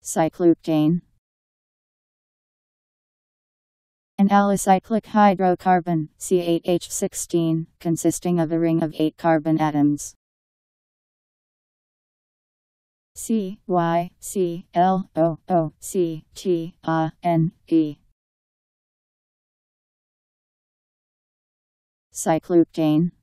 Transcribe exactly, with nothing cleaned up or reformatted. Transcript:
Cyclooctane. An alicyclic hydrocarbon, C eight H sixteen, consisting of a ring of eight carbon atoms. C Y C L O O C T A N E. Cyclooctane.